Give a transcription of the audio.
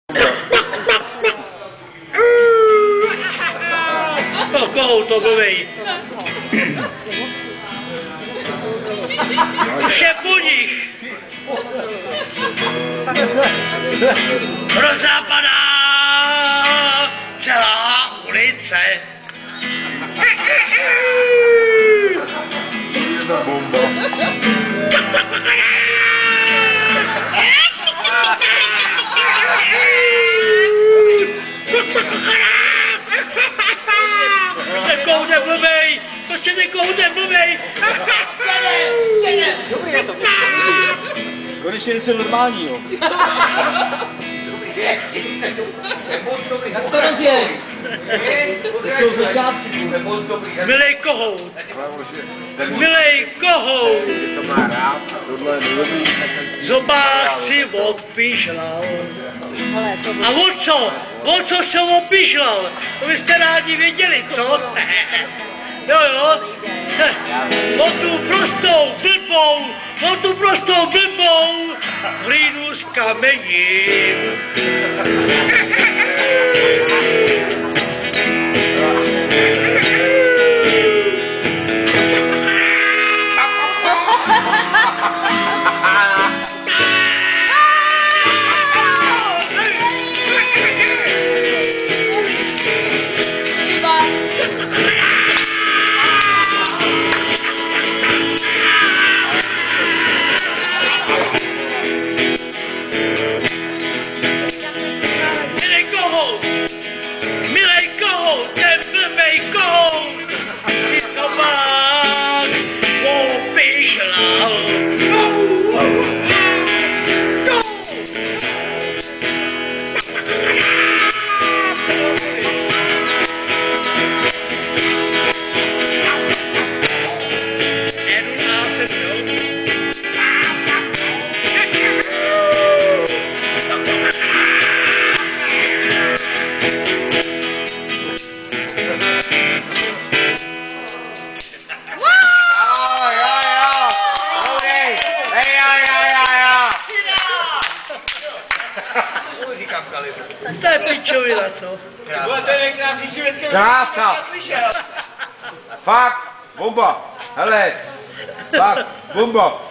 No, kohout to blbej. Už je po nich. Rozapadá celá ulice. Bomba. Ten kohout je blbej. Prostě ten kohout je blbej. Dobrý je to. Konečně něco normálního. Jak to rozjeď? To jsou začátky. Milej kohout. Milej kohout. To má rád a tohle je dobrý. Zobák si opišlal. A o co? O co se opišlal? To byste rádi věděli, co? Jo, jo. O tu prostou blbou hlínu s kamením. Milej kohout, ten blbej kohout si zobák opišlal. To je pičovina, co? Bude to nejkrásnější věc, kterou Krása! slyšel. Fakt, bomba. Hele, fakt, bomba.